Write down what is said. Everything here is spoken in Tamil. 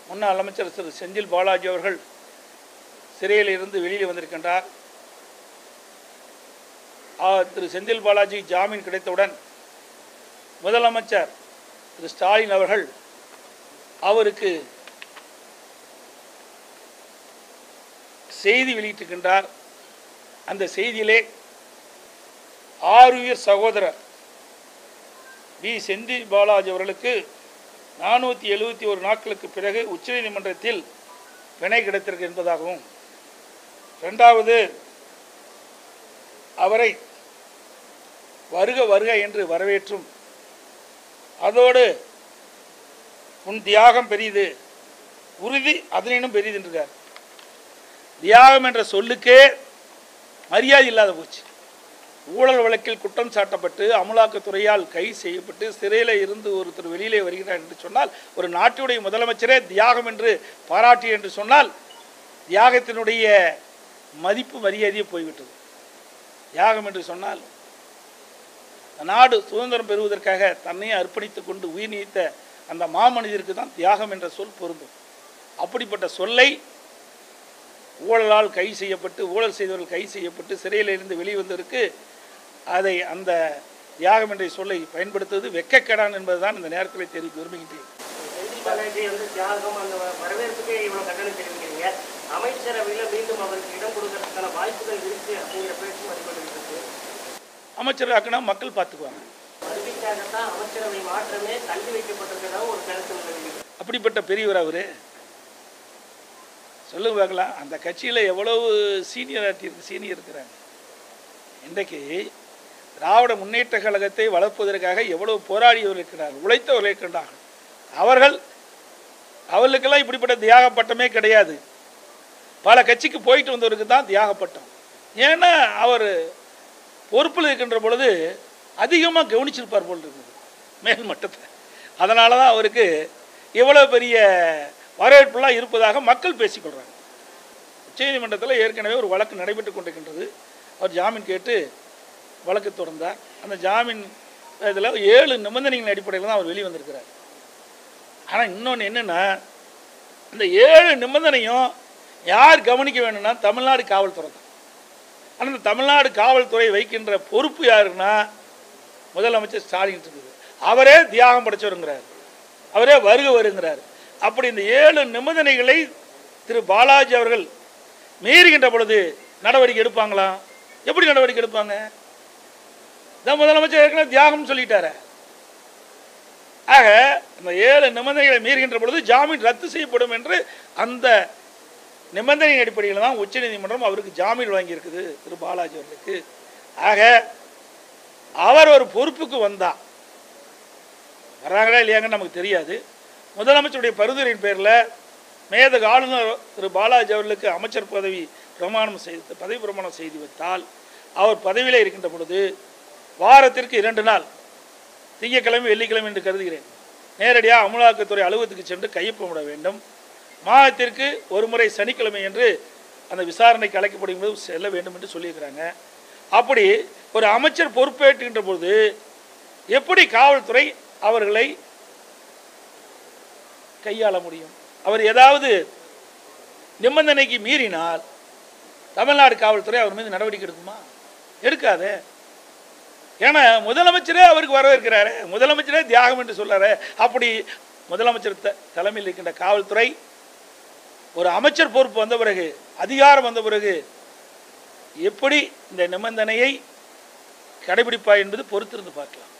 முன்னாள் அமைச்சர் திரு செந்தில் பாலாஜி அவர்கள் சிறையில் இருந்து வெளியில் வந்திருக்கின்றார். திரு செந்தில் பாலாஜி ஜாமீன் கிடைத்தவுடன் முதலமைச்சர் திரு ஸ்டாலின் அவர்கள் அவருக்கு செய்தி வெளியிட்டிருக்கின்றார். அந்த செய்தியிலே ஆருயிர் சகோதரர் வி செந்தில் பாலாஜி அவர்களுக்கு 471 நாட்களுக்கு பிறகு உச்சநீதிமன்றத்தில் பிணை கிடைத்திருக்கு என்பதாகவும், இரண்டாவது அவரை வருக வருக என்று வரவேற்றும், அதோடு உன் தியாகம் பெரியது, உறுதி அதனினும் பெரியது என்றார். தியாகம் என்ற சொல்லுக்கே மரியாதை இல்லாத போச்சு. ஊழல் வழக்கில் குற்றம் சாட்டப்பட்டு அமலாக்கத்துறையால் கைது செய்யப்பட்டு சிறையில் இருந்து ஒருத்தர் வெளியிலே வருகிறார் என்று சொன்னால், ஒரு நாட்டுடைய முதலமைச்சரே தியாகம் என்று பாராட்டி என்று சொன்னால், தியாகத்தினுடைய மதிப்பு மரியாதையே போய்விட்டது. தியாகம் என்று சொன்னால், நாடு சுதந்திரம் பெறுவதற்காக தன்னையே அர்ப்பணித்துக் கொண்டு உயிர் நீத்த அந்த மாமனிதருக்கு தான் தியாகம் என்ற சொல் பொருந்தும். அப்படிப்பட்ட சொல்லை ஊழலால் கைது செய்யப்பட்டு, ஊழல் செய்தவர்கள் கைது செய்யப்பட்டு சிறையில் இருந்து வெளிவந்ததற்கு அதை அந்த தியாகம் என்ற சொல்லை பயன்படுத்துவது வெட்கக்கேடான் என்பதுதான் இந்த நேரத்தில் தெரிவிக்க விரும்புகின்றேன். அமைச்சராக்குனா மக்கள் பார்த்துக்குவாங்க. அப்படிப்பட்ட பெரியவர் அவரு சொல்லுங்க பார்க்கலாம். அந்த கட்சியில் எவ்வளவு சீனியர் இருக்கிறாங்க. இன்றைக்கு திராவிட முன்னேற்ற கழகத்தை வளர்ப்பதற்காக எவ்வளவு போராடியவர்கள் இருக்கிறார்கள், உழைத்தவர்கள் இருக்கின்றார்கள். அவர்களுக்கெல்லாம் இப்படிப்பட்ட தியாக பட்டமே கிடையாது. பல கட்சிக்கு போயிட்டு வந்தவருக்கு தான் தியாக பட்டம். ஏன்னா அவர் பொறுப்பில் இருக்கின்ற பொழுது அதிகமாக கவனிச்சிருப்பார் போல் இருக்குது மேல் மட்டத்தை. அதனால தான் அவருக்கு எவ்வளோ பெரிய வரவேற்புலாம் இருப்பதாக மக்கள் பேசிக்கொள்கிறாங்க. உச்சநீதிமன்றத்தில் ஏற்கனவே ஒரு வழக்கு நடைபெற்று கொண்டிருக்கின்றது. அவர் ஜாமீன் கேட்டு வழக்கு தொடர்ந்தார். அந்த ஜாமீன் இதில் 7 நிபந்தனைகளின் அடிப்படையில் தான் அவர் வெளிவந்திருக்கிறார். ஆனால் இன்னொன்று என்னென்னா, இந்த 7 நிபந்தனையும் யார் கவனிக்க வேணும்னா தமிழ்நாடு காவல்துறை தான். ஆனால் இந்த தமிழ்நாடு காவல்துறை வைக்கின்ற பொறுப்பு யாருன்னா முதலமைச்சர் ஸ்டாலின் இருக்குது. அவரே தியாகம் படைச்சவருங்கிறார், அவரே வருகிறார். அப்படி இந்த 7 நிபந்தனைகளை திரு பாலாஜி அவர்கள் மீறுகின்ற பொழுது நடவடிக்கை எடுப்பாங்களா? எப்படி நடவடிக்கை எடுப்பாங்க? இதான் முதலமைச்சர் ஏற்கனவே தியாகம் சொல்லிட்டாரு. ஆக இந்த 7 நிபந்தனைகளை மீறுகின்ற பொழுது ஜாமீன் ரத்து செய்யப்படும் என்று அந்த நிபந்தனை அடிப்படையில் தான் உச்சநீதிமன்றம் அவருக்கு ஜாமீன் வழங்கியிருக்குது திரு பாலாஜி அவர்களுக்கு. ஆக அவர் ஒரு பொறுப்புக்கு வந்தால் வர்றாங்களா இல்லையாங்கன்னு நமக்கு தெரியாது. முதலமைச்சருடைய பரிந்துரையின் பேரில் மேதக ஆளுநர் திரு பாலாஜி அவர்களுக்கு அமைச்சர் பதவி பிரமாணம் செய்து வைத்தால், அவர் பதவியில் இருக்கின்ற பொழுது வாரத்திற்கு 2 நாள், திங்கட்கிழமை வெள்ளிக்கிழமை என்று கருதுகிறேன், நேரடியாக அமலாக்கத்துறை அலுவலகத்துக்கு சென்று கையொப்பமிட வேண்டும். மாதத்திற்கு ஒரு முறை சனிக்கிழமை என்று அந்த விசாரணைக்கு அழைக்கப்படும் போது செல்ல வேண்டும் என்று சொல்லியிருக்கிறாங்க. அப்படி ஒரு அமைச்சர் பொறுப்பேற்றுகின்ற பொழுது எப்படி காவல்துறை அவர்களை கையாள முடியும்? அவர் ஏதாவது நிபந்தனைக்கு மீறினால் தமிழ்நாடு காவல்துறை அவர் மீது நடவடிக்கை எடுக்குமா? எடுக்காது. ஏன்னா முதலமைச்சரே அவருக்கு வரவேற்கிறாரு, முதலமைச்சரே தியாகம் என்று சொல்றாரு. அப்படி முதலமைச்சர் தலைமையில் இருக்கின்ற காவல்துறை ஒரு அமைச்சர் பொறுப்பு வந்த பிறகு, அதிகாரம் வந்த பிறகு எப்படி இந்த நிபந்தனையை கடைபிடிப்பா என்பது பொறுத்திருந்து பார்க்கலாம்.